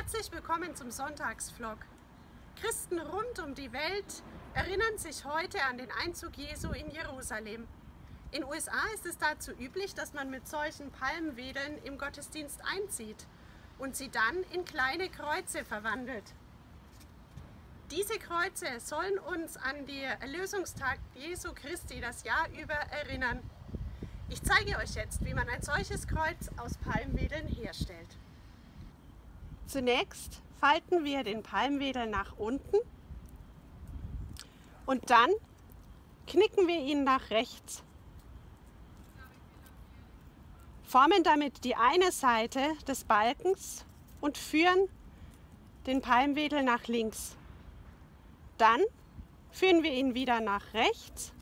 Herzlich willkommen zum Sonntagsvlog. Christen rund um die Welt erinnern sich heute an den Einzug Jesu in Jerusalem. In den USA ist es dazu üblich, dass man mit solchen Palmwedeln im Gottesdienst einzieht und sie dann in kleine Kreuze verwandelt. Diese Kreuze sollen uns an den Erlösungstag Jesu Christi das Jahr über erinnern. Ich zeige euch jetzt, wie man ein solches Kreuz aus Palmwedeln herstellt. Zunächst falten wir den Palmwedel nach unten und dann knicken wir ihn nach rechts. Formen damit die eine Seite des Balkens und führen den Palmwedel nach links. Dann führen wir ihn wieder nach rechts,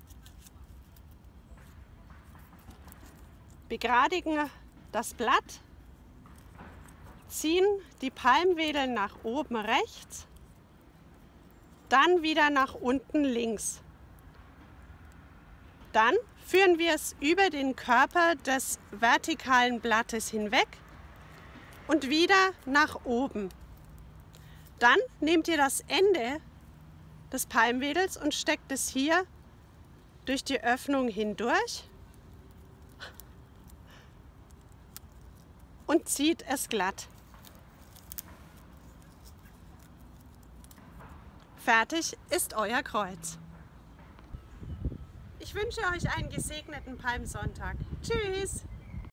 begradigen das Blatt, ziehen die Palmwedel nach oben rechts, dann wieder nach unten links. Dann führen wir es über den Körper des vertikalen Blattes hinweg und wieder nach oben. Dann nehmt ihr das Ende des Palmwedels und steckt es hier durch die Öffnung hindurch und zieht es glatt. Fertig ist euer Kreuz. Ich wünsche euch einen gesegneten Palmsonntag. Tschüss!